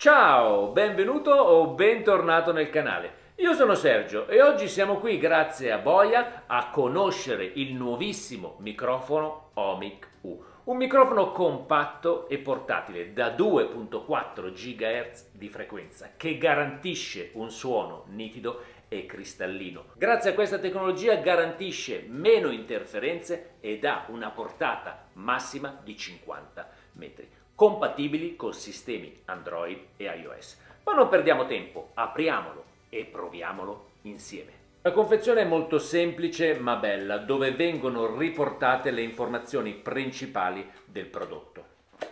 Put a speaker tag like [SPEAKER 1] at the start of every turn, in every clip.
[SPEAKER 1] Ciao, benvenuto o bentornato nel canale. Io sono Sergio e oggi siamo qui grazie a Boya a conoscere il nuovissimo microfono Omic U. Un microfono compatto e portatile da 2.4 GHz di frequenza che garantisce un suono nitido e cristallino. Grazie a questa tecnologia garantisce meno interferenze ed ha una portata massima di 50 metri, compatibili con sistemi Android e iOS. Ma non perdiamo tempo, apriamolo e proviamolo insieme. La confezione è molto semplice ma bella, dove vengono riportate le informazioni principali del prodotto.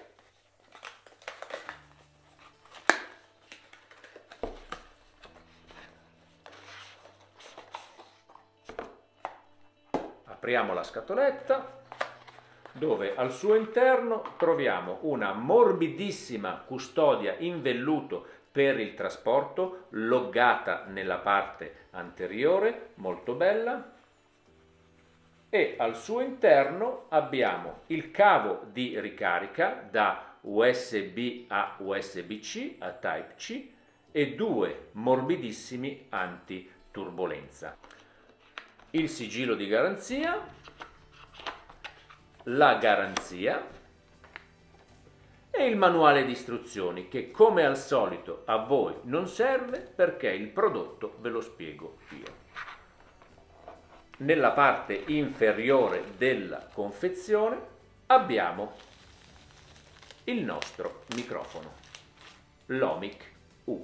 [SPEAKER 1] Apriamo la scatoletta, dove al suo interno troviamo una morbidissima custodia in velluto per il trasporto, loggata nella parte anteriore, molto bella, e al suo interno abbiamo il cavo di ricarica da USB a USB-C, a Type-C, e due morbidissimi anti-turbolenza. Il sigillo di garanzia, la garanzia e il manuale di istruzioni che, come al solito, a voi non serve perché il prodotto ve lo spiego io. Nella parte inferiore della confezione abbiamo il nostro microfono, l'Omic U.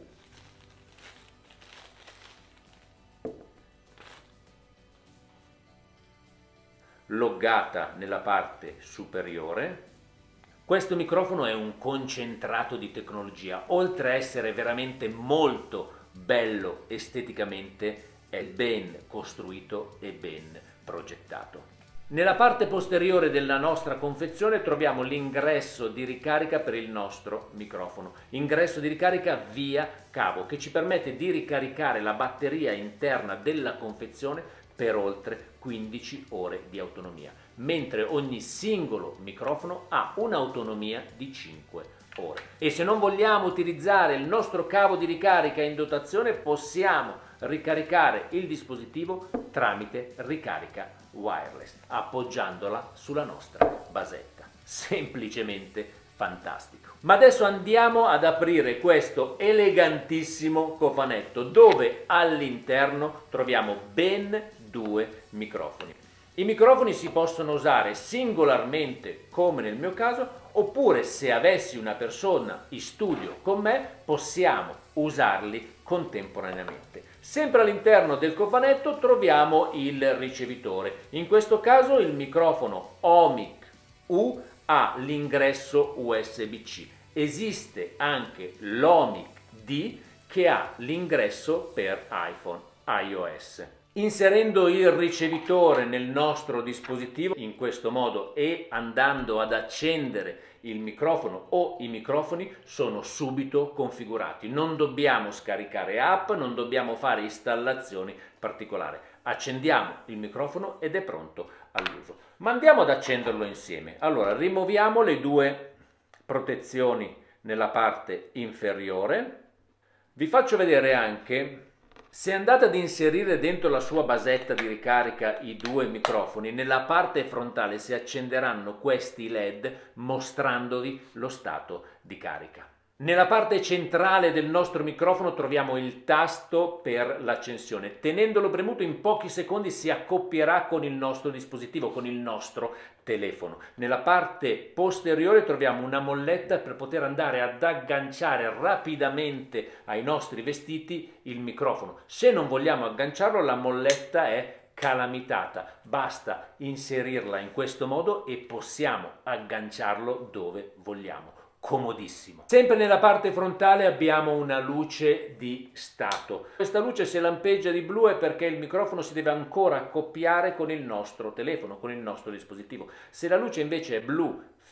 [SPEAKER 1] Loggata nella parte superiore. Questo microfono è un concentrato di tecnologia, oltre a essere veramente molto bello esteticamente, è ben costruito e ben progettato. Nella parte posteriore della nostra confezione troviamo l'ingresso di ricarica per il nostro microfono, ingresso di ricarica via cavo che ci permette di ricaricare la batteria interna della confezione per oltre 15 ore di autonomia, mentre ogni singolo microfono ha un'autonomia di 5 ore. E se non vogliamo utilizzare il nostro cavo di ricarica in dotazione, possiamo ricaricare il dispositivo tramite ricarica wireless, appoggiandola sulla nostra basetta. Semplicemente fantastico. Ma adesso andiamo ad aprire questo elegantissimo cofanetto, dove all'interno troviamo ben due microfoni. I microfoni si possono usare singolarmente, come nel mio caso, oppure se avessi una persona in studio con me, possiamo usarli contemporaneamente. Sempre all'interno del cofanetto troviamo il ricevitore. In questo caso il microfono Omic U ha l'ingresso USB-C. Esiste anche l'Omic D che ha l'ingresso per iPhone iOS. Inserendo il ricevitore nel nostro dispositivo in questo modo e andando ad accendere il microfono o i microfoni sono subito configurati. Non dobbiamo scaricare app, non dobbiamo fare installazioni particolari. Accendiamo il microfono ed è pronto all'uso. Ma andiamo ad accenderlo insieme. Allora, rimuoviamo le due protezioni nella parte inferiore. Vi faccio vedere anche, se andate ad inserire dentro la sua basetta di ricarica i due microfoni, nella parte frontale si accenderanno questi LED mostrandovi lo stato di carica. Nella parte centrale del nostro microfono troviamo il tasto per l'accensione. Tenendolo premuto in pochi secondi si accoppierà con il nostro dispositivo, con il nostro telefono. Nella parte posteriore troviamo una molletta per poter andare ad agganciare rapidamente ai nostri vestiti il microfono. Se non vogliamo agganciarlo, la molletta è calamitata, basta inserirla in questo modo e possiamo agganciarlo dove vogliamo. Comodissimo. Sempre nella parte frontale abbiamo una luce di stato. Questa luce, se lampeggia di blu, è perché il microfono si deve ancora accoppiare con il nostro telefono, con il nostro dispositivo. Se la luce invece è blu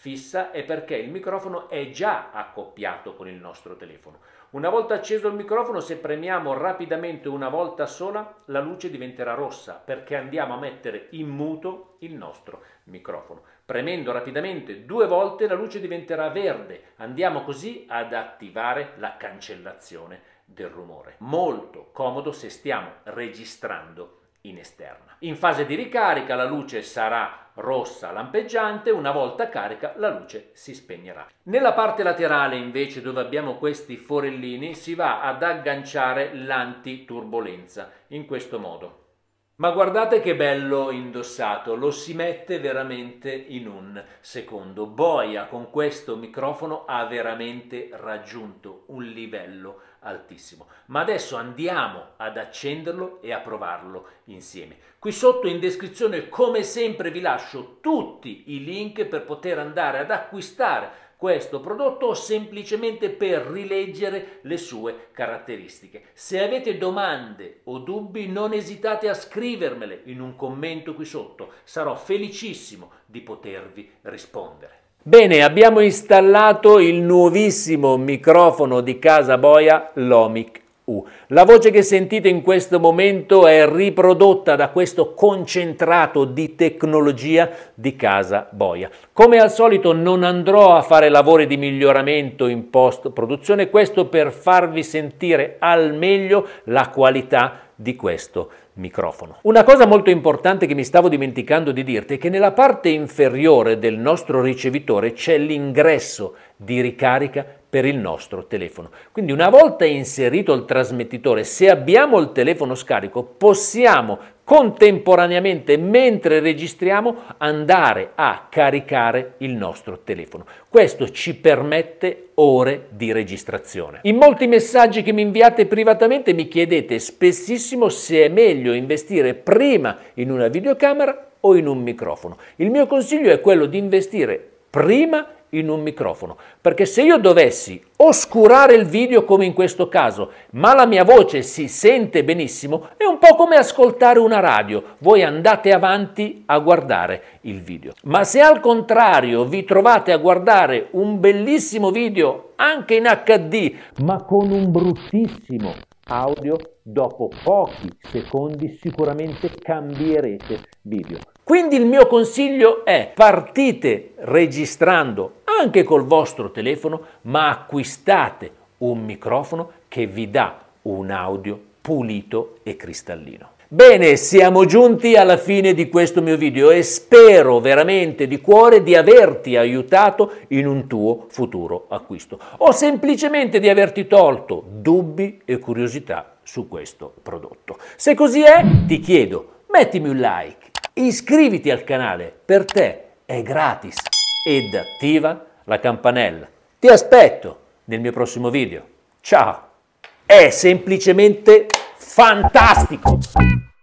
[SPEAKER 1] fissa è perché il microfono è già accoppiato con il nostro telefono. Una volta acceso il microfono, se premiamo rapidamente una volta sola, la luce diventerà rossa perché andiamo a mettere in muto il nostro microfono. Premendo rapidamente 2 volte la luce diventerà verde. Andiamo così ad attivare la cancellazione del rumore. Molto comodo se stiamo registrando in esterna. In fase di ricarica la luce sarà rossa lampeggiante, una volta carica la luce si spegnerà. Nella parte laterale invece, dove abbiamo questi forellini, si va ad agganciare l'antiturbolenza in questo modo. Ma guardate che bello indossato, lo si mette veramente in un secondo. Boia con questo microfono ha veramente raggiunto un livello altissimo. Ma adesso andiamo ad accenderlo e a provarlo insieme. Qui sotto in descrizione, come sempre, vi lascio tutti i link per poter andare ad acquistare questo prodotto o semplicemente per rileggere le sue caratteristiche. Se avete domande o dubbi, non esitate a scrivermele in un commento qui sotto, sarò felicissimo di potervi rispondere. Bene, abbiamo installato il nuovissimo microfono di casa Boia, l'Omic U. La voce che sentite in questo momento è riprodotta da questo concentrato di tecnologia di casa Boia. Come al solito non andrò a fare lavori di miglioramento in post-produzione, questo per farvi sentire al meglio la qualità di questo microfono. Una cosa molto importante che mi stavo dimenticando di dirti è che nella parte inferiore del nostro ricevitore c'è l'ingresso di ricarica per il nostro telefono. Quindi una volta inserito il trasmettitore, se abbiamo il telefono scarico, possiamo contemporaneamente, mentre registriamo, andare a caricare il nostro telefono. Questo ci permette ore di registrazione. In molti messaggi che mi inviate privatamente mi chiedete spessissimo se è meglio investire prima in una videocamera o in un microfono. Il mio consiglio è quello di investire prima in un microfono, perché se io dovessi oscurare il video come in questo caso, ma la mia voce si sente benissimo, è un po' come ascoltare una radio, voi andate avanti a guardare il video. Ma se al contrario vi trovate a guardare un bellissimo video anche in HD, ma con un bruttissimo audio, dopo pochi secondi sicuramente cambierete video. Quindi il mio consiglio è: partite registrando anche col vostro telefono, ma acquistate un microfono che vi dà un audio pulito e cristallino. Bene, siamo giunti alla fine di questo mio video e spero veramente di cuore di averti aiutato in un tuo futuro acquisto o semplicemente di averti tolto dubbi e curiosità su questo prodotto. Se così è, ti chiedo, mettimi un like, iscriviti al canale, per te è gratis, ed attiva la campanella. Ti aspetto nel mio prossimo video. Ciao! È semplicemente fantastico!